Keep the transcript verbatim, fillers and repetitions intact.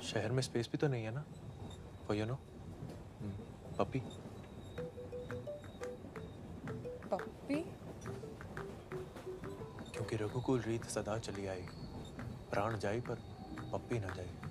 शहर में स्पेस भी तो नहीं है ना, for you no puppy. Puppy? क्योंकि रघुकुल रीत सदा चली आई, प्राण जाई पर पप्पी ना जाए।